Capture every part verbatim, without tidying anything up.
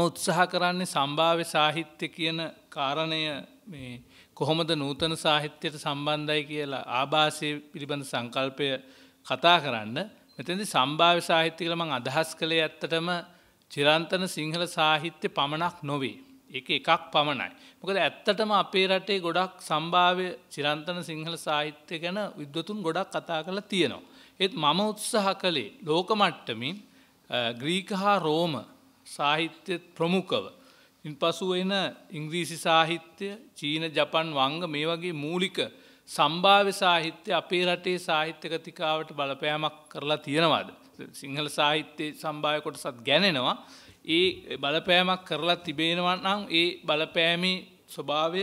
උත්සාහ කරන්නේ සම්භාව්‍ය සාහිත්‍ය කියන කාරණය මේ කොහොමද නූතන සාහිත්‍යයට සම්බන්ධයි කියලා ආభాසය පිළිබඳ සංකල්පය කතා කරන්න. මෙතනදී සම්භාව්‍ය සාහිත්‍ය කියලා මම අදහස් කළේ ඇත්තටම චිරන්තන සිංහල සාහිත්‍ය පමණක් නොවේ. ඒක එකක් පමණයි. මොකද ඇත්තටම අපේ රටේ ගොඩක් සම්භාව්‍ය චිරන්තන සිංහල සාහිත්‍ය ගැන විද්වතුන් ගොඩක් කතා කරලා තියෙනවා. ඒත් මම උත්සාහ කළේ ලෝක මට්ටමින් ග්‍රීක හා රෝම සාහිත්‍ය ප්‍රමුඛව ඉන්පසු එන ඉංග්‍රීසි සාහිත්‍ය, චීන, ජපන්, වංග මේ වගේ මූලික සම්භාව්‍ය සාහිත්‍ය අපේ රටේ සාහිත්‍ය කතිකාවට බලපෑමක් කරලා තියෙනවද? සිංහල සාහිත්‍යයේ සම්භාව්‍ය කොටසත් ගැනෙනවා. ඒ බලපෑමක් කරලා තිබෙනවා නම් ඒ බලපෑමේ ස්වභාවය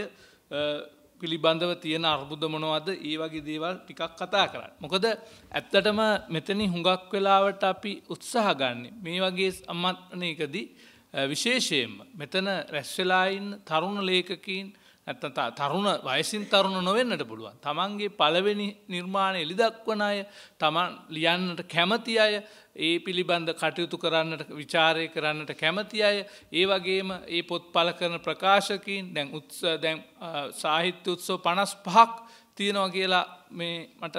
පිළිබඳව තියෙන අර්බුද මොනවද? ඒ වගේ දේවල් ටිකක් කතා කරන්න. මොකද ඇත්තටම මෙතනින් හුඟක් වෙලාවට අපි උත්සාහ ගන්න මේ වගේ සම්මතනයකදී විශේෂයෙන්ම මෙතන රැස් වෙලා ඉන්න තරුණ ලේඛකීන් නැත්නම් තරුණ වයසින් තරුණ නොවෙන්නට පුළුවන්. තමන්ගේ පළවෙනි නිර්මාණය එළිදක්වන අය, තමන් ලියන්නට කැමති අය, ඒ පිළිබඳ කටයුතු කරන්නට, ਵਿਚාරය කරන්නට කැමති අය, ඒ වගේම ඒ පොත් පළ කරන ප්‍රකාශකීන් දැන් උත්සව දැන් සාහිත්‍ය උත්සව පනස් පහක් තියෙනවා කියලා මේ මට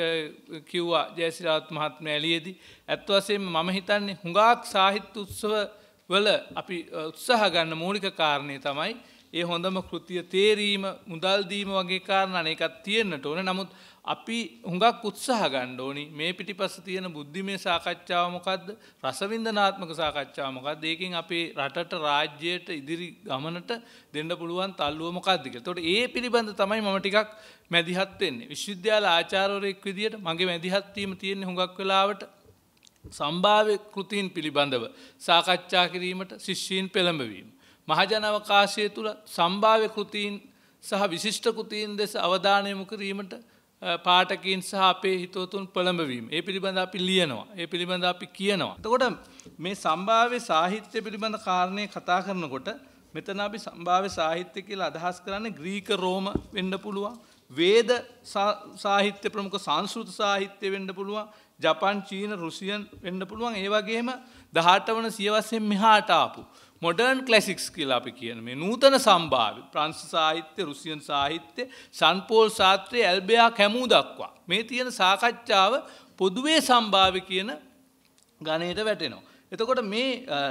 කිව්වා ජයසිරාත් මහත්මයා එළියේදී. ඇත්ත වශයෙන්ම මම හිතන්නේ හුඟක් සාහිත්‍ය උත්සව වල අපි උත්සාහ ගන්න මූලික කාරණේ තමයි ඒ හොඳම කෘතිය තේරීම, මුදල් දීම වගේ කාරණා ඒකත් තියෙන්නට ඕනේ. නමුත් අපි හුඟක් උත්සාහ ගන්න ඕනි මේ පිටිපස්ස තියෙන බුද්ධිමය සාකච්ඡාව මොකද්ද? රසවින්දනාත්මක සාකච්ඡාව මොකද්ද? ඒකෙන් අපේ රටට, රාජ්‍යයට, ඉදිරි ගමනට දෙන්න පුළුවන් තල්ලුව මොකද්ද කියලා. ඒතකොට ඒ පිළිබඳ තමයි මම ටිකක් මැදිහත් වෙන්නේ. විශ්වවිද්‍යාල ආචාර්යවරයෙක් විදියට මගේ මැදිහත් වීම තියෙන්නේ හුඟක් වෙලාවට සම්භාව්‍ය කෘතීන් පිළිබඳව සාකච්ඡා කිරීමට ශිෂ්‍යයන් පෙළඹවීම. මහජන අවකාශය තුළ සම්භාව්‍ය කෘතීන් සහ විශිෂ්ට කෘතීන් දෙස අවධානය යොමු කිරීමට පාඨකයන් සහ අපේ හිතවතුන් පෙළඹවීම. ඒ පිළිබඳව අපි ලියනවා. ඒ පිළිබඳව අපි කියනවා. එතකොට මේ සම්භාව්‍ය සාහිත්‍ය පිළිබඳ කාරණේ කතා කරනකොට මෙතන අපි සම්භාව්‍ය සාහිත්‍ය කියලා අදහස් කරන්නේ ග්‍රීක රෝම වෙන්න පුළුවන්. වේද සාහිත්‍ය ප්‍රමුඛ සංස්කෘත සාහිත්‍ය වෙන්න පුළුවන්. ජපන්, චීන, රුසියන් වෙන්න පුළුවන්. ඒ වගේම දහඅට වන සියවසෙන් මෙහාට ආපු මොඩර්න් ක්ලාසික්ස් කියලා අපි කියන මේ නූතන සම්භාව්‍ය ප්‍රංශ සාහිත්‍ය, රුසියන් සාහිත්‍ය, සන් පෝල් ශාස්ත්‍රය, ඇල්බෙයා කැමූ දක්වා මේ තියෙන සාකච්ඡාව පොදුවේ සම්භාව්‍ය කියන ගණයට වැටෙනවා. එතකොට මේ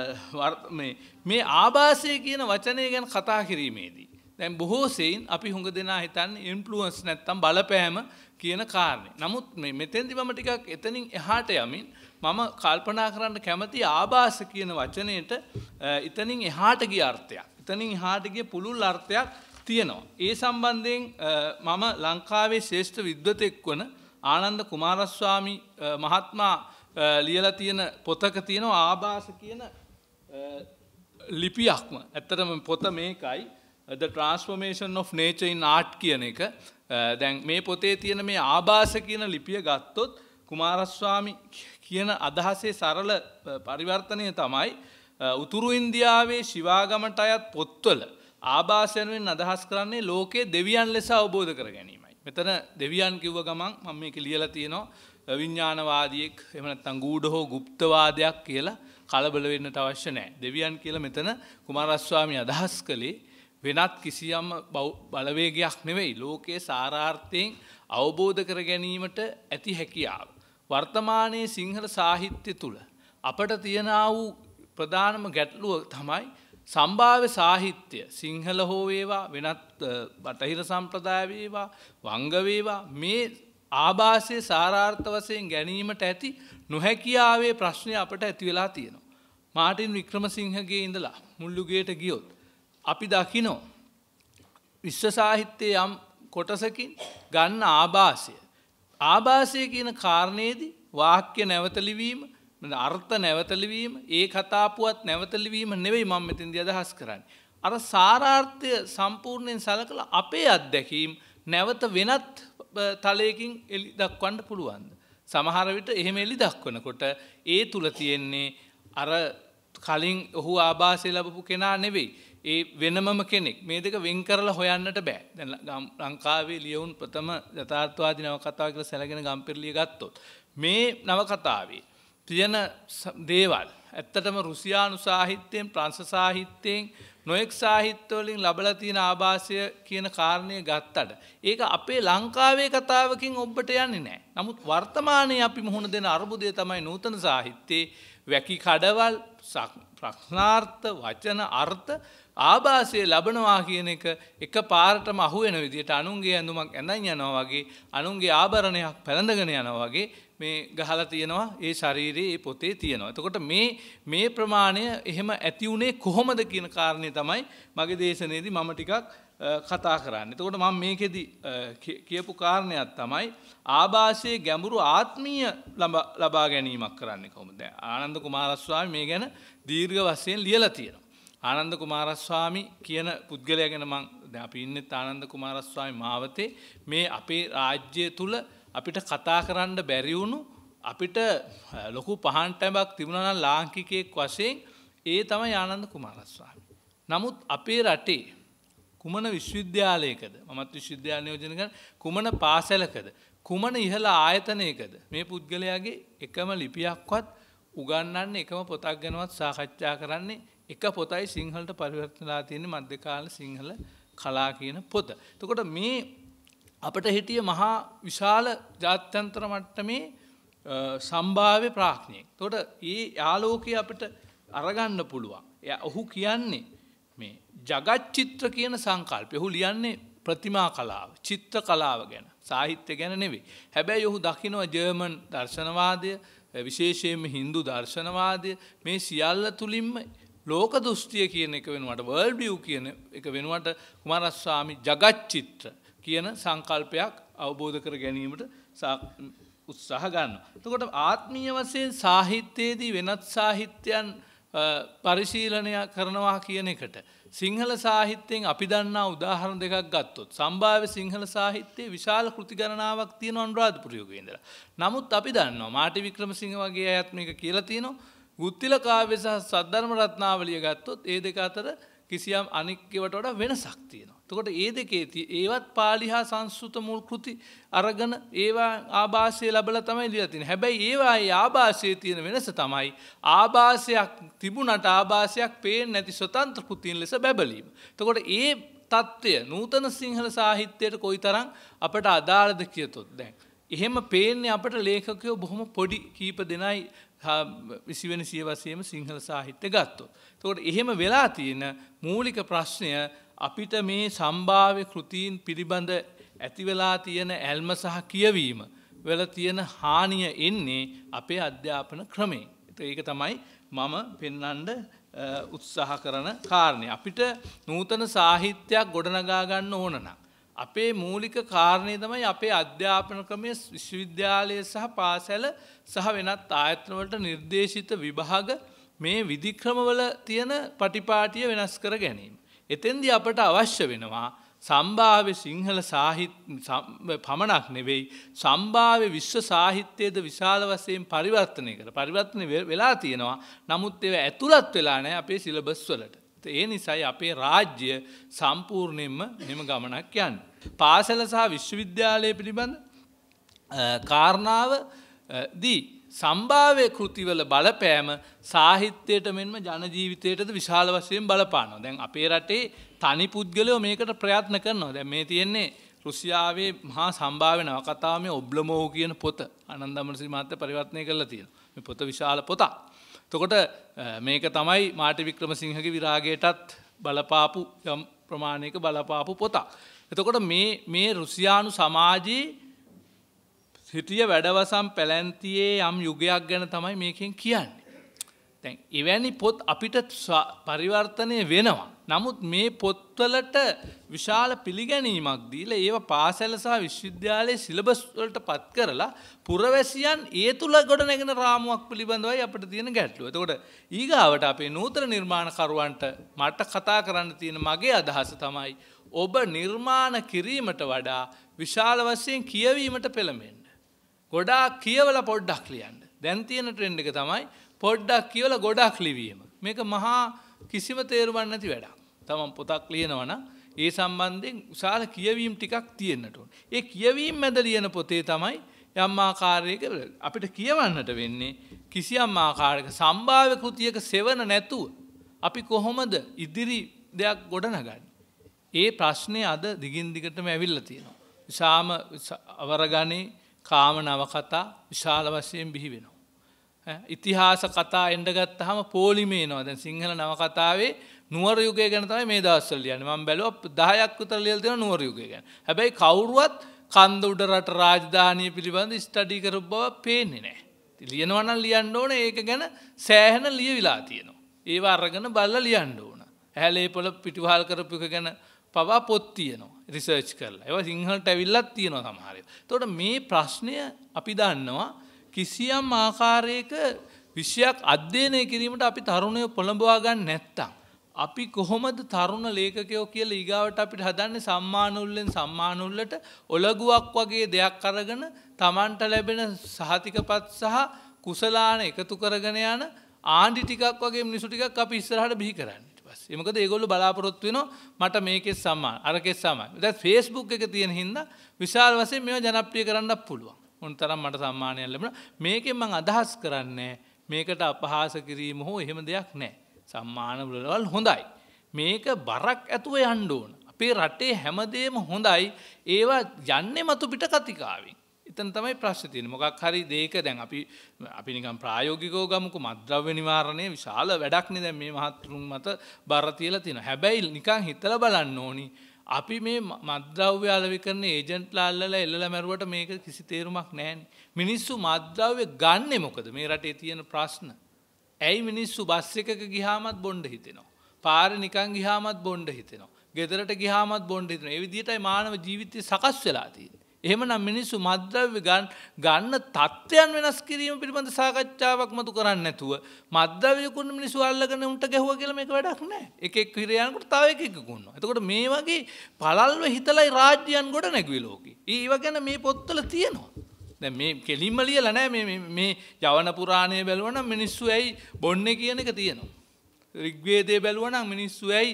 මේ මේ ආభాසය කියන වචනය ගැන කතා කිරීමේදී දැන් බොහෝ සෙයින් අපි හුඟ දෙනා හිතන්නේ ඉන්ෆ්ලුවන්ස් නැත්තම් බලපෑම කියන කාරණේ. නමුත් මේ මෙතෙන්දි මම ටිකක් එතනින් එහාට යමින් මම කල්පනා කරන්න කැමති ආభాස කියන වචනයට එතනින් එහාට ගිය අර්ථයක්. එතනින් එහාට ගිය පුළුල් අර්ථයක් තියෙනවා. ඒ සම්බන්ධයෙන් මම ලංකාවේ ශ්‍රේෂ්ඨ විද්වතෙක් වන ආනන්ද කුමාරස්වාමි මහත්මයා ලියලා තියෙන පොතක තියෙනවා ආభాස කියන ලිපියක්ම. ඇත්තටම පොත මේකයි The Transformation of Nature in Art කියන එක. දැන් මේ පොතේ තියෙන මේ ආభాස කියන ලිපිය ගත්තොත් කුමාරස්වාමි කියන අදහසේ සරල පරිවර්තනය තමයි උතුරු ඉන්දියාවේ ශිවාගමට අයත් පොත්වල ආభాසයෙන් අදහස් කරන්නේ ලෝකයේ දෙවියන් ලෙස අවබෝධ කර ගැනීමයි. මෙතන දෙවියන් කිව්ව ගමන් මම මේක ලියලා තියෙනවා විඥානවාදියෙක් එහෙම නැත්නම් ගූඪ හෝ গুপ্তවාදයක් කියලා කලබල වෙන්නට අවශ්‍ය නැහැ. දෙවියන් කියලා මෙතන කුමාරස්වාමි අදහස් කළේ වෙනත් කිසියම් බලවේගයක් නෙවෙයි. ලෝකයේ සාරාර්ථයෙන් අවබෝධ කර ගැනීමට ඇති හැකියාව. වර්තමානයේ සිංහල සාහිත්‍ය තුල අපට තියෙන වූ ප්‍රධානම ගැටලුව තමයි සම්භාව්‍ය සාහිත්‍ය. සිංහල හෝ වේවා වෙනත් බටහිර සම්ප්‍රදාය වේවා වංග වේවා මේ ආభాසයේ සාරාර්ථ වශයෙන් ගැනීමට ඇති නොහැකියාවේ ප්‍රශ්නය අපට ඇති වෙලා තියෙනවා. මාටින් වික්‍රමසිංහගේ ඉඳලා මුල්ලුගේට ගියොත් අපි දකිනවා විශ්ව සාහිත්‍යයේ යම් කොටසකින් ගන්න ආభాසය. ආభాසය කියන කාරණේදී වාක්‍ය නැවත ලිවීම, අර්ථ නැවත ලිවීම, ඒ කතාපුවත් නැවත ලිවීම නෙවෙයි මම මෙතෙන්දී අදහස් කරන්නේ. අර සාරාර්ථය සම්පූර්ණයෙන් සලකලා අපේ අත්දැකීම් නැවත වෙනත් තලයකින් එලි දක්වන්න පුළුවන්ද? සමහර විට එහෙම එලි දක්වනකොට ඒ තුල තියෙන්නේ අර කලින් ඔහු ආభాසය ලැබපු කෙනා නෙවෙයි. ඒ වෙනමම කෙනෙක්. මේ දෙක වෙන් කරලා හොයන්නට බෑ. දැන් ලංකාවේ ලියවුන් ප්‍රථම යථාර්ථවාදී නවකතාව කියලා සැලගෙන ගම්පෙරළිය ගත්තොත් මේ නවකතාවේ තියෙන දේවල් ඇත්තටම රුසියානු සාහිත්‍යයෙන් ප්‍රංශ සාහිත්‍යයෙන් නොයෙක් සාහිත්‍ය වලින් ලැබලා තියෙන ආభాසය කියන කාරණය ගත්තට ඒක අපේ ලංකාවේ කතාවකින් ඔබට යන්නේ නැහැ. නමුත් වර්තමානයේ අපි මුහුණ දෙන අර්බුදය තමයි නූතන සාහිත්‍යයේ වැකි කඩවල් ප්‍රශ්නාර්ථ වචන අර්ථ ආభాසය ලැබනවා කියන එක එක පාරටම අහු වෙන විදිහට අනුන්ගේ ඇඳුමක් ඇඳන් යනවා වගේ අනුන්ගේ ආභරණයක් පැලඳගෙන යනවා වගේ මේ ගහලා තියෙනවා ඒ ශරීරයේ ඒ පොතේ තියෙනවා. එතකොට මේ මේ ප්‍රමාණය එහෙම ඇති උනේ කොහොමද කියන කාරණේ තමයි මගේ දේශනාවේදී මම ටිකක් කතා කරන්නේ. එතකොට මම මේකෙදි කියපු කාරණයක් තමයි ආభాසයේ ගැඹුරු ආත්මීය ලබා ගැනීමක් කරන්නේ කොහොමද? දැන් ආනන්ද කුමාරස්වාමී මේ ගැන දීර්ඝ වශයෙන් ලියලා තියෙනවා. ආනන්ද කුමාරස්වාමී කියන පුද්ගලයා ගැන මම දැන් අපි ඉන්නේ ආනන්ද කුමාරස්වාමී මාවතේ මේ අපේ රාජ්‍ය තුල අපිට කතා කරන්න බැරි වුණු අපිට ලොකු පහන් ටැඹක් තිබුණා නම් ලාංකිකයෙක් වශයෙන් ඒ තමයි ආනන්ද කුමාරස්වාමී. නමුත් අපේ රටේ කුමන විශ්වවිද්‍යාලයකද මමත් විශ්වවිද්‍යාල නියෝජනය කරන කුමන පාසලකද කුමන ඉහළ ආයතනයකද මේ පුද්ගලයාගේ එකම ලිපියක්වත් උගන්වන්නේ එකම පොතක් ගැනවත් සාකච්ඡා කරන්නේ එක පොතයි සිංහලට පරිවර්තනලා තියෙන මධ්‍යකාල සිංහල කලා කියන පොත. එතකොට මේ අපිට හිටිය මහා විශාල ජාත්‍යන්තර මට්ටමේ සම්භාව්‍ය ප්‍රඥාවක්. එතකොට මේ ආලෝකය අපිට අරගන්න පුළුවන්. එයා ඔහු කියන්නේ මේ ජගත් චිත්‍ර කියන සංකල්පය. ඔහු ලියන්නේ ප්‍රතිමා කලාව, චිත්‍ර කලාව ගැන, සාහිත්‍ය ගැන නෙවෙයි. හැබැයි ඔහු දකිනවා ජර්මන් දර්ශනවාදය, විශේෂයෙන්ම හින්දු දර්ශනවාදය මේ සියල්ල තුලින්ම ලෝක දෘෂ්ටිය කියන එක වෙනුවට වර්ල්ඩ් විව් කියන එක වෙනුවට කුමාරස්වාමී ජගත් චිත්‍ර කියන සංකල්පයක් අවබෝධ කර ගැනීමට උත්සාහ ගන්නවා. එතකොට ආත්මීය වශයෙන් සාහිත්‍යයේදී වෙනත් සාහිත්‍යයන් පරිශීලනය කරනවා කියන එකට සිංහල සාහිත්‍යයෙන් අපි දන්නා උදාහරණ දෙකක් ගත්තොත් සම්භාව්‍ය සිංහල සාහිත්‍යයේ විශාල කෘති ගණනාවක් තියෙනවා අනුරාධපුර යුගයේ ඉඳලා. නමුත් අපි දන්නවා මාටි වික්‍රමසිංහ වගේ අයත් මේක කියලා තියෙනවා. ගුත්තිල කාව්‍ය සහ සද්ධර්ම රත්නාවලිය ගත්තොත් ඒ දෙක අතර කිසියම් අනික්කවට වඩා වෙනසක් තියෙනවා. එතකොට ඒ දෙකේ ඒවත් පාලි හා සංස්කෘත මුල් කෘති අරගෙන ඒවා ආభాසය ලැබලා තමයි ලියලා තියෙන්නේ. හැබැයි ඒවායේ ආభాසයේ තියෙන වෙනස තමයි ආభాසයක් තිබුණට ආభాසයක් පේන්නේ නැති ස්වතන්ත්‍ර කෘතීන් ලෙස බැබලීම. එතකොට ඒ தত্ত্বය නූතන සිංහල සාහිත්‍යයට කොයිතරම් අපට අදාළද කියතොත් දැන් එහෙම පේන්නේ අපට ලේඛකයෝ බොහොම පොඩි කීප දෙනයි විසිවෙනි සියවසේම සිංහල සාහිත්‍ය ගත්තොත්. එතකොට එහෙම වෙලා තියෙන මූලික ප්‍රශ්නය අපිට මේ සම්භාව්‍ය කෘතීන් පිළිබඳ ඇති වෙලා තියෙන ඇල්ම සහ කියවීම වල තියෙන හානිය එන්නේ අපේ අධ්‍යාපන ක්‍රමයෙන්. ඒක තමයි මම පෙන්වන්න උත්සාහ කරන කාරණේ. අපිට නූතන සාහිත්‍යයක් ගොඩනගා ගන්න ඕන නම් අපේ මූලික කාරණේ තමයි අපේ අධ්‍යාපන ක්‍රමයේ විශ්වවිද්‍යාලය සහ පාසල සහ වෙනත් ආයතන වලට නිර්දේශිත විභාග මේ විධික්‍රමවල තියෙන පටිපාටිය වෙනස් කර ගැනීම. එතෙන්දී අපට අවශ්‍ය වෙනවා සම්භාව්‍ය සිංහල සාහිත්‍ය පමණක් නෙවෙයි සම්භාව්‍ය විශ්ව සාහිත්‍යයේද විශාල වශයෙන් පරිවර්තනය කර පරිවර්තන වෙලා තියෙනවා. නමුත් ඒවා ඇතුළත් වෙලා නැහැ අපේ සිලබස් වලට. ඒ නිසායි අපේ රාජ්‍ය සම්පූර්ණයෙන්ම මෙහෙම ගමනක් යන්නේ. පාසල සහ විශ්වවිද්‍යාලය පිළිබඳ කාරණාව දී සම්භාව්‍ය කෘතිවල බලපෑම සාහිත්‍යයට මෙන්ම ජන ජීවිතයටද විශාල වශයෙන් බලපානවා. දැන් අපේ රටේ තනි පුද්ගලයෝ මේකට ප්‍රයත්න කරනවා. දැන් මේ තියෙන්නේ රුසියාවේ මහා සම්භාව්‍ය නවකතාව මේ ඔබ්ලමෝව් කියන පොත ආනන්ද අමරසිරි මහත්තයා පරිවර්තනය කරලා තියෙනවා. මේ පොත විශාල පොතක්. එතකොට මේක තමයි මාටි වික්‍රමසිංහගේ විරාගයටත් බලපාපු යම් ප්‍රමාණයක බලපාපු පොතක්. එතකොට මේ මේ රුසියානු සමාජයේ හිටිය වැඩවසම් පැලැන්තියේ යම් යුගයක් ගැන තමයි මේකෙන් කියන්නේ. දැන් එවැනි පොත් අපිට පරිවර්තනය වෙනවා. නමුත් මේ පොත්වලට විශාල පිළිගැනීමක් දීලා ඒව පාසල සහ විශ්වවිද්‍යාලයේ සිලබස් වලට පත් කරලා පුරවැසියන් ඒ තුල ගොඩනැගෙන රාමුවක් පිළිබඳවයි අපිට තියෙන ගැටලුව. එතකොට ඊගාවට අපේ නූතන නිර්මාණකරුවන්ට මට කතා කරන්න තියෙන මගේ අදහස තමයි ඔබ නිර්මාණ කිරීමට වඩා විශාල වශයෙන් කියවීමට පෙළඹෙන්න. ගොඩාක් කියවලා පොඩ්ඩක් ලියන්න. දැන් තියෙන ට්‍රෙන්ඩ් එක තමයි පොඩ්ඩක් කියවලා ගොඩක් ලිවීම. මේක මහා කිසිම තේරුමක් නැති වැඩක්. තමන් පොතක් ලියනවා නම් ඒ සම්බන්ධයෙන් විශාල කියවීම් ටිකක් තියෙන්නට ඕන. ඒ කියවීම් මැද ලියන පොතේ තමයි යම් ආකාරයක අපිට කියවන්නට වෙන්නේ කිසියම් ආකාරයක සම්භාව්‍ය කෘතියක සෙවන නැතුව අපි කොහොමද ඉදිරි දෙයක් ගොඩනගන්නේ? ඒ ප්‍රශ්නේ අද දිගින් දිගටම ඇවිල්ලා තියෙනවා. විසාම අවරගණේ කාම නවකතා විශාල වශයෙන් බිහි වෙනවා. ඉතිහාස කතා එන්න ගත්තාම පොලිමේ එනවා. දැන් සිංහල නවකතාවේ නුවර යුගය ගැන තමයි මේ දවස්වල ලියන්නේ. මම බැලුවා දහයක් විතර ලියලා තියෙනවා නුවර යුගය ගැන. හැබැයි කවුරුවත් කන්ද උඩ රට රාජධානිය පිළිබඳ ස්ටඩි කරපු බව පේන්නේ නැහැ. ලියනවා නම් ලියන්න ඕනේ ඒක ගැන සෑහෙන ලියවිලා තියෙනවා. ඒව අරගෙන බලලා ලියන්න ඕන. ඇහැලේ පොළ පිටිවහල් කරපු එක ගැන පවා පොත් තියෙනවා. රිසර්ච් කරලා. ඒවා සිංහලට ඇවිල්ලත් තියෙනවා සමහර ඒවා. එතකොට මේ ප්‍රශ්නය අපි දන්නවා කිසියම් ආකාරයක විෂයක් අධ්‍යයනය කිරීමට අපි තරුණයෝ පොළඹවා ගන්න නැත්තම් අපි කොහොමද තරුණ ලේඛකයෝ කියලා ඊගාවට අපිට හදන්නේ සම්මාන උල්ලෙන් සම්මාන උල්ලට ඔලගුවක් වගේ දෙයක් අරගෙන Tamanට ලැබෙන සහතිකපත් සහ කුසලාන එකතු කරගෙන යන ආණ්ඩි ටිකක් වගේ මිනිසු ටිකක් අපි ඉස්සරහට බිහි කරන්නේ. ඊට පස්සේ ඒ මොකද ඒගොල්ලෝ බලාපොරොත්තු වෙනවා මට මේකේ සම්මාන අරකේ සම්මාන. දැන් Facebook එක තියෙන හින්දා විශාල වශයෙන් මේවා ජනප්‍රිය කරන්නත් පුළුවන්. උන් තරම් මට සම්මානයක් ලැබුණා. මේකෙන් මම අදහස් කරන්නේ මේකට අපහාස කිරීම හෝ එහෙම දෙයක් නැහැ. සම්මාන වල හොඳයි. මේක බරක් ඇතුව යන්න ඕන. අපේ රටේ හැමදේම හොඳයි. ඒවා යන්නේ මතු පිට කතිකාවෙන්. එතන තමයි ප්‍රශ්නේ තියෙන්නේ. මොකක් හරි දෙයක දැන් අපි අපි නිකන් ප්‍රායෝගිකව ගමුකෝ මත්ද්‍රව්‍ය නිවාරණය විශාල වැඩක් නේ දැන් මේ මහත්තුරුන් මත බර තියලා තියෙනවා. හැබැයි නිකන් හිතලා බලන්න ඕනි. අපි මේ මත්ද්‍රව්‍ය අලෙවි කරන ඒජන්ට්ලා අල්ලලා එල්ලලා මැරුවට මේක කිසි තේරුමක් නැහැනේ. මිනිස්සු මත්ද්‍රව්‍ය ගන්නෙ මොකද? මේ රටේ තියෙන ප්‍රශ්න. ඇයි මිනිස්සු බස් එකක ගියාමත් බොණ්ඩ හිතෙනවා. පාරේ නිකන් ගියාමත් බොණ්ඩ හිතෙනවා. ගෙදරට ගියාමත් බොණ්ඩ හිතෙනවා. ඒ විදිහටයි මානව ජීවිතය සකස් වෙලා තියෙන්නේ. එහෙමනම් මිනිස්සු මත්ද්‍රව්‍ය ගන්න තත්ත්වයන් වෙනස් කිරීම පිළිබඳ සාකච්ඡාවක් මතු කරන්නේ නැතුව මත්ද්‍රව්‍ය කුන්න මිනිස්සු අල්ලගෙන උන්ට ගැහුවා කියලා මේක වැඩක් නැහැ. එක එක් හිර යනකොට තව එකෙක් කුන්නවා. එතකොට මේ වගේ පළල්ව හිතලයි රාජ්‍යයන් ගොඩ නැගුවේ ලෝකේ. ඒව ගැන මේ පොත්වල තියෙනවා. දැන් මේ කෙලින්ම ලියලා නැහැ මේ මේ යවන පුරාණය බැලුවා නම් මිනිස්සු ඇයි බොන්නේ කියන එක තියෙනවා. ඍග්වේදයේ බැලුවා නම් මිනිස්සු ඇයි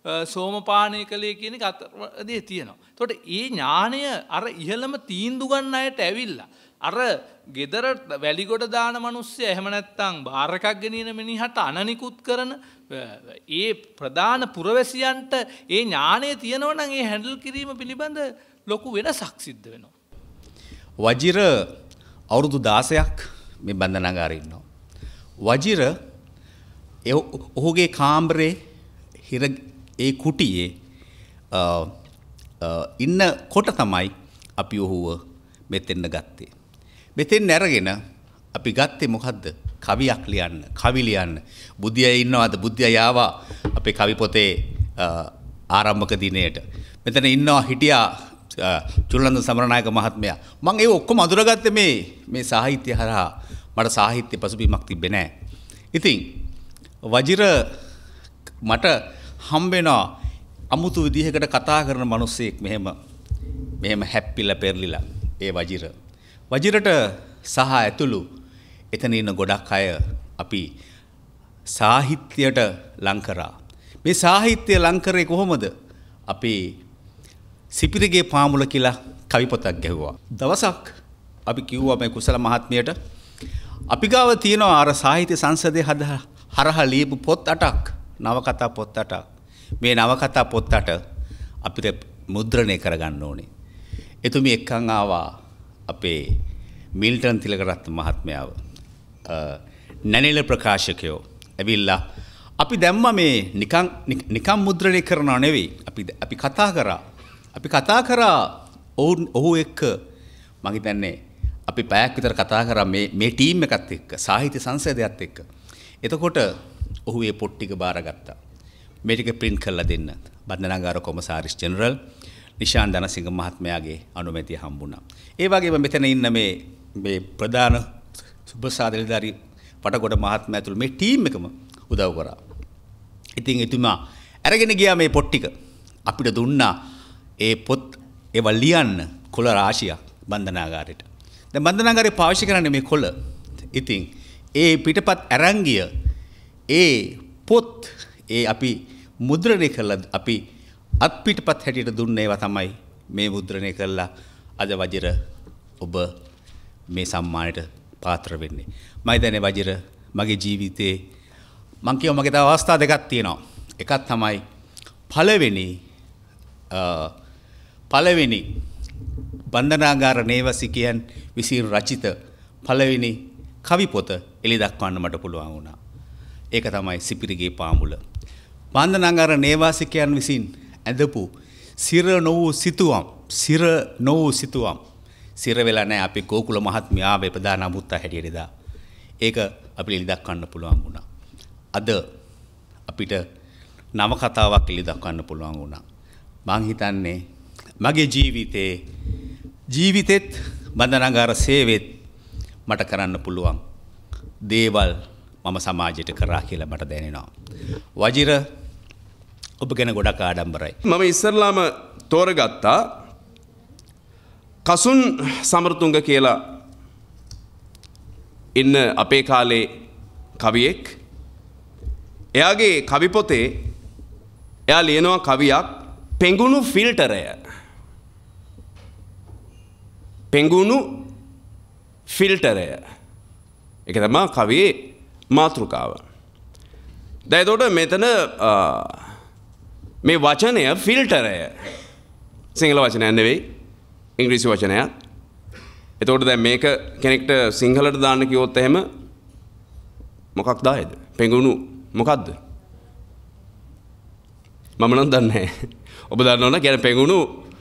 සෝමපානය කළේ කියන එක අතරදී තියෙනවා. එතකොට ඒ ඥාණය අර ඉහළම තීන්දුව ගන්න අයට ඇවිල්ලා අර ගෙදර වැලිගොඩ දාන මිනිස්සයා එහෙම නැත්නම් බාර් එකක් ගෙනියන මිනිහට අනනිකුත් කරන ඒ ප්‍රධාන පුරවැසියන්ට ඒ ඥාණය තියෙනවා නම් ඒ හැන්ඩල් කිරීම පිළිබඳ ලොකු වෙනසක් සිද්ධ වෙනවා. වජිර අවුරුදු දාසයක් මේ බන්ධනාගාරේ ඉන්නවා. වජිර ඔහුගේ කාමරේ හිර ඒ කුටියේ ඉන්න කොට තමයි අපි ඔහුව මෙතෙන්න ගත්තේ. මෙතෙන් අරගෙන අපි ගත්තේ මොකද්ද? කවියක් ලියන්න, කවි ලියන්න. බුද්ධිය ඉන්නවද? බුද්ධිය ආවා අපේ කවි පොතේ ආරම්භක දිනේට. මෙතන ඉන්නවා හිටියා චුල්ලන්ද සමරනායක මහත්මයා. මම ඒ ඔක්කොම අඳුරගත්තේ මේ මේ සාහිත්‍ය හරහා. මට සාහිත්‍ය පසුබිමක් තිබ්බේ නැහැ. ඉතින් වජිර මට හම් වෙනවා අමුතු විදිහකට කතා කරන මිනිස්සෙක් මෙහෙම මෙහෙම හැප්පිලා පෙරලිලා ඒ වජිර. වජිරට සහ ඇතුළු එතන ඉන්න ගොඩක් අය අපි සාහිත්‍යයට ලං කරා. මේ සාහිත්‍ය ලං කරේ කොහොමද? අපි සිපිරිගේ පාමුල කියලා කවි පොතක් ගැහුවා. දවසක් අපි කිව්වා මේ කුසල මහත්මියට අපි ගාව තියෙනවා අර සාහිත්‍ය සංසදයේ හද හරහා ලියපු පොත් අටක්, නවකතා පොත් අටක්. මේ නවකතා පොත් අට අපිට මුද්‍රණය කරගන්න ඕනේ. එතුමි එක්කන් ආවා අපේ මිල්ටන් තිලකරත්න මහත්මයාව. නැනෙල ප්‍රකාශකයෝ ඇවිල්ලා අපි දැම්ම මේ නිකන් නිකන් මුද්‍රණය කරනව නෙවෙයි. අපි අපි කතා කරා. අපි කතා කරා ඔවුන් ඔහු එක්ක මම හිතන්නේ අපි පැයක් විතර කතා කරා මේ මේ ටීම් එකත් එක්ක සාහිත්‍ය සංසදයත් එක්ක. එතකොට ඔහු ඒ පොත් ටික බාරගත්තා. මේ ටික print කරලා දෙන්න. බන්ධනාගාර කොමසාරිස් ජෙනරල් නිශාන් දනසිංහ මහත්මයාගේ අනුමැතිය හම්බුණා. ඒ වගේම මෙතන ඉන්න මේ මේ ප්‍රධාන සුබසාදලිදාරි පටගොඩ මහත්මයා ඇතුළු මේ ටීම් එකම උදව් කරා. ඉතින් එතුමා අරගෙන ගියා මේ පොත් ටික. අපිට දුන්නා ඒ පොත් ඒවා ලියන්න කොළ රාශියක් බන්ධනාගාරයට. දැන් බන්ධනාගාරේ පාවිච්චි කරන්නේ මේ කොළ. ඉතින් ඒ පිටපත් අරන් ගිය ඒ පොත් ඒ අපි මුද්‍රණය කළා අපි අත් පිටපත් හැටියට දුන්න ඒවා තමයි මේ මුද්‍රණය කළා අද වජිර ඔබ මේ සම්මානයට පාත්‍ර වෙන්නේ. මම හිතන්නේ වජිර මගේ ජීවිතේ මං කියව මගේ තව අවස්ථා දෙකක් තියෙනවා. එකක් තමයි පළවෙනි පළවෙනි බන්ධනාගාර නේවසිකයන් විසින් රචිත පළවෙනි කවි පොත එළි දක්වන්න මට පුළුවන් වුණා. ඒක තමයි සිපිරිගේ පාමුල. බන්ධනාගාර නේවාසිකයන් විසින් ඇඳපු සිර නොවූ සිතුවම් සිර නොවූ සිතුවම් සිර වෙලා නැහැ අපේ ගෝකුල මහත්මිය ආවේ ප්‍රධාන අමුත්තා හැටියට දා. ඒක අපිට එළි දක්වන්න පුළුවන් වුණා. අද අපිට නවකතාවක් එළි දක්වන්න පුළුවන් වුණා. මං හිතන්නේ මගේ ජීවිතේ ජීවිතෙත් බන්ධනාගාර සේවෙත් මට කරන්න පුළුවන් දේවල් මම සමාජයට කරා කියලා මට දැනෙනවා. වජිර ඔබ ගැන ගොඩක් ආඩම්බරයි. මම ඉස්සරලාම තෝරගත්තා කසුන් සමරතුංග කියලා ඉන්න අපේ කාලේ කවියෙක්. එයාගේ කවි පොතේ එයා ලියනවා කවියක් පෙඟුණු ෆිල්ටරය. පෙඟුණු ෆිල්ටරය. ඒක තමයි කවියේ මාතෘකාව. දැන් එතකොට මෙතන මේ වචනය ෆිල්ටරය සිංහල වචනයක් නෙවෙයි ඉංග්‍රීසි වචනයක්. එතකොට දැන් මේක කෙනෙක්ට සිංහලට දාන්න කිව්වොත් එහෙම මොකක්ද ආයේද? පෙඟුණු මොකද්ද? මම නම් දන්නේ නැහැ. ඔබ දන්නවනේ කියන්නේ පෙඟුණු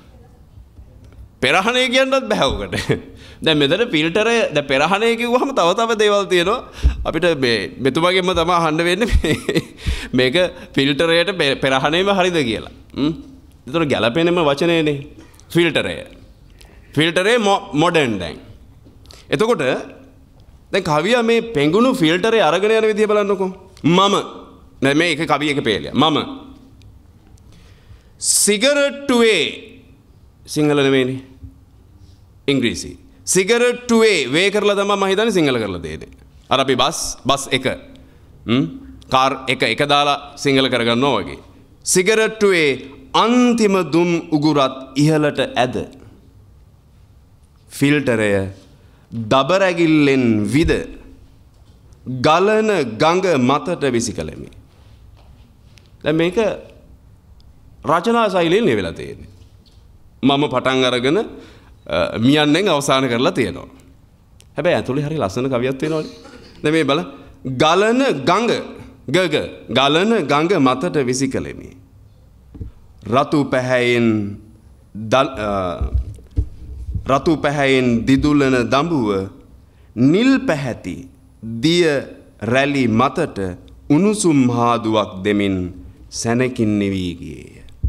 පෙරහණේ කියන්නත් බෑ උකට. දැන් මෙතන ෆිල්ටරය දැන් පෙරහණේ කිව්වහම තව තව දේවල් තියෙනවා. අපිට මේ මෙතුමගෙන්ම තමයි අහන්න වෙන්නේ මේක ෆිල්ටරයට පෙරහණේම හරිද කියලා. හ්ම්. ඒතර ගැළපෙනම වචනේනේ ෆිල්ටරය. ෆිල්ටරේ මොඩර්න් දැන්. එතකොට දැන් කවියා මේ පෙඟුණු ෆිල්ටරේ අරගෙන යන විදිය බලන්නකෝ. මම දැන් මේ එක කවිය එක පෙළිය. මම සිගරට්ටුවේ සිංහල නෙවෙයිනේ ඉංග්‍රීසි. සිගරට්ටුවේ වේ කරලා තමයි මම හිතන්නේ සිංහල කරලා දෙන්නේ. අර අපි බස් බස් එක හ්ම් කාර් එක එක දාලා සිංහල කරගන්නවා වගේ. සිගරට්ටුවේ අන්තිම දුම් උගුරත් ඉහළට ඇද ෆිල්ටරය දබරැගිල්ලෙන් විද ගලන ගඟ මතට විසිකලමි. දැන් මේක රචනා ශෛලියෙන් ලියවිලා තියෙන්නේ. මම පටන් අරගෙන මියන්නෙන් අවසන් කරලා තියෙනවා. හැබැයි ඇතුලේ හරි ලස්සන කවියක් තියෙනවනේ. දැන් මේ බලන්න. ගලන ගඟ ගග ගලන ගඟ මතට විසිකලෙමි. රතු පැහැයෙන් රතු පැහැයෙන් දිදුලන දඹුව නිල් පැහැති දිය රැලි මතට උණුසුම් හාදුවක් දෙමින් සැනකින් නිවී ගියේය.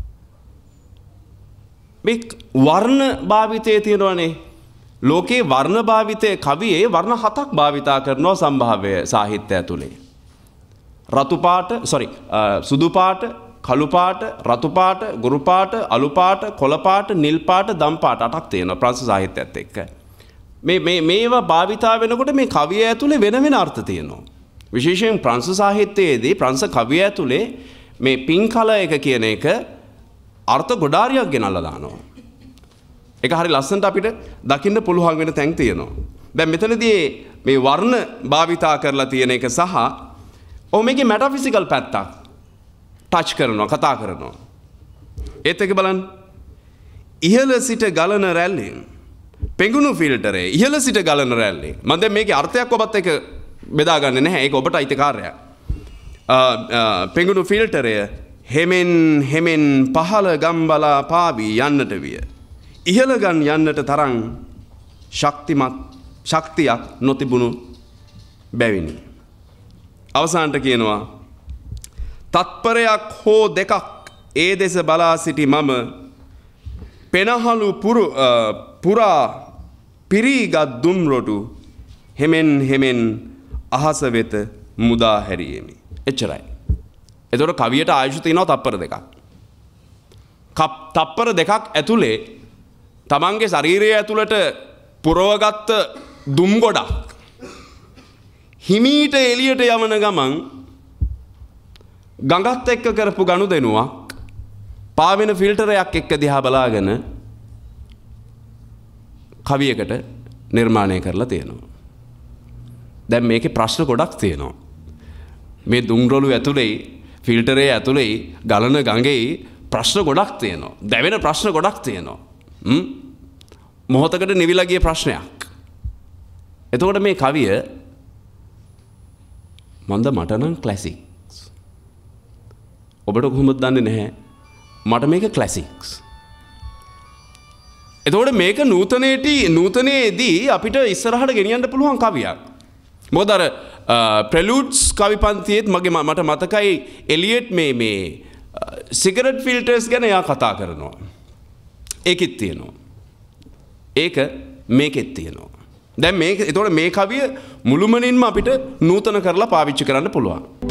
මේ වර්ණ භාවිතයේ තියෙනවනේ. ලෝකේ වර්ණ භාවිතයේ කවියේ වර්ණ හතක් භාවිතා කරනවා සම්භාව්‍ය සාහිත්‍යය ඇතුලේ. රතු පාට, sorry, සුදු පාට, කළු පාට, රතු පාට, ගුරු පාට, අලු පාට, කොළ පාට, නිල් පාට, දම් පාට අටක් තියෙනවා ප්‍රංශ සාහිත්‍යයත් එක්ක. මේ මේ මේවා භාවිතා වෙනකොට මේ කවිය ඇතුලේ වෙන වෙන අර්ථ තියෙනවා. විශේෂයෙන් ප්‍රංශ සාහිත්‍යයේදී ප්‍රංශ කවිය ඇතුලේ මේ පින් කල එක කියන එක අර්ථ ගොඩාරියක් ගෙනල්ලා දානවා. ඒක හරි ලස්සනට අපිට දකින්න පුළුවන් වෙන තැන් තියෙනවා. දැන් මෙතනදී මේ වර්ණ භාවිතා කරලා තියෙන එක සහ ඔව් මේකේ මෙටාෆිසිකල් පැත්තක් ටච් කරනවා කතා කරනවා. ඒත් එක බලන්න. ඉහළ සිට ගලන රැල්ලෙන් පෙඟුණු ෆිල්ටරේ ඉහළ සිට ගලන රැල්ලෙන් මම දැන් මේකේ අර්ථයක් ඔබත් එක්ක බෙදාගන්නේ නැහැ. ඒක ඔබට අයිති කාර්යයක්. පෙඟුණු ෆිල්ටරය හෙමෙන් හෙමෙන් පහළ ගම්බලා පාවී යන්නට විය. ඉහළ ගන් යන්නට තරම් ශක්තිමත් ශක්තියක් නොතිබුණු බැවිනි. අවසානට කියනවා තත්පරයක් හෝ දෙකක් ඒ දෙස බලා සිටි මම පෙනහළු පුරා පිරීගත් දුම්රොටු හෙමෙන් හෙමෙන් අහස වෙත මුදා හැරියෙමි. එච්චරයි. එතකොට කවියට ආයුෂ තියෙනවා තප්පර දෙකක්. තප්පර දෙකක් ඇතුලේ තමන්ගේ ශරීරය ඇතුළට පුරවගත්ත දුම් ගොඩක් හිමීට එළියට යවන ගමන් ගඟත් එක්ක කරපු ගනුදෙනුවක් පාවෙන ෆිල්ටරයක් එක්ක දිහා බලාගෙන කවියකට නිර්මාණය කරලා තියෙනවා. දැන් මේකේ ප්‍රශ්න ගොඩක් තියෙනවා. මේ දුම්රොළු ඇතුලේ ෆිල්ටරේ ඇතුලේ ගලන ගඟේ ප්‍රශ්න ගොඩක් තියෙනවා. දැවෙන ප්‍රශ්න ගොඩක් තියෙනවා. හ්ම් මොහොතකට නිවිලා ගිය ප්‍රශ්නයක්. එතකොට මේ කවිය මන්ද මට නම් ක්ලාසික්ස්. ඔබට කොහොමද දන්නේ නැහැ? මට මේක ක්ලාසික්ස්. එතකොට මේක නූතනයේදී නූතනයේදී අපිට ඉස්සරහට ගෙනියන්න පුළුවන් කවියක්. මොකද අර ප්‍රෙලූඩ්ස් කවි පන්තියේත් මගේ මට මතකයි එලියට් මේ මේ සිගරට් ෆිල්ටර්ස් ගැන එයා කතා කරනවා. ඒකෙත් තියෙනවා. ඒක මේකෙත් තියෙනවා. දැන් මේක එතකොට මේ කවිය මුළුමනින්ම අපිට නූතන කරලා පාවිච්චි කරන්න පුළුවන්.